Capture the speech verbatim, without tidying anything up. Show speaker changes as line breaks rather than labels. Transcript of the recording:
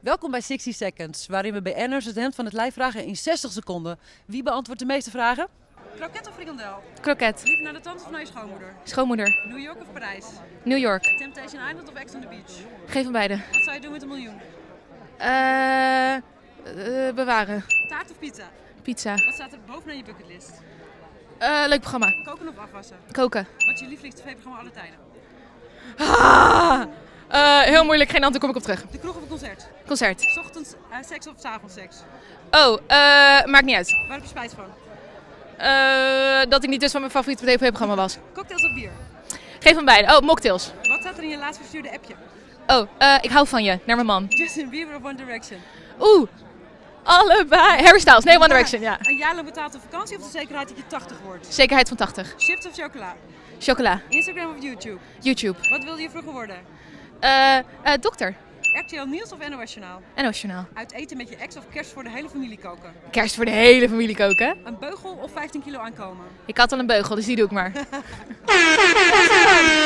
Welkom bij zestig Seconds, waarin we B N'ers het hemd van het lijf vragen in zestig seconden. Wie beantwoordt de meeste vragen?
Kroket of frikandel?
Kroket.
Liever naar de tante of naar je schoonmoeder?
Schoonmoeder.
New York of Parijs?
New York.
Temptation Island of Ex on the Beach?
Geef hem beide.
Wat zou je doen met een miljoen?
Eh uh, bewaren.
Taart of pizza?
Pizza.
Wat staat er bovenaan je bucketlist?
Uh, leuk programma.
Koken of afwassen?
Koken.
Wat is je lievelings tv-programma aller tijden?
Ah, uh, heel moeilijk, geen antwoord, kom ik op terug.
De kroeg of een concert?
Concert.
's Ochtends uh, seks of 's avonds seks?
Oh, uh, maakt niet uit.
Waar heb je spijt van?
Uh, dat ik niet dus van mijn favoriete tv-programma was.
Cocktails of bier?
Geef hem beide. Oh, mocktails.
Wat staat er in je laatst verstuurde appje?
Oh, uh, ik hou van je, naar mijn man.
Justin Bieber of One Direction?
Oeh, allebei. Harry Styles, nee, One Direction, ja.
Een jaar lang betaalde vakantie of de zekerheid dat je tachtig wordt?
Zekerheid van tachtig.
Chips of chocola?
Chocola.
Instagram of YouTube?
YouTube.
Wat wilde je vroeger worden?
Uh, uh, dokter.
R T L Nieuws of N O S Journaal?
N O S Journaal.
Uit eten met je ex of kerst voor de hele familie koken?
Kerst voor de hele familie koken.
Een beugel of vijftien kilo aankomen?
Ik had al een beugel, dus die doe ik maar.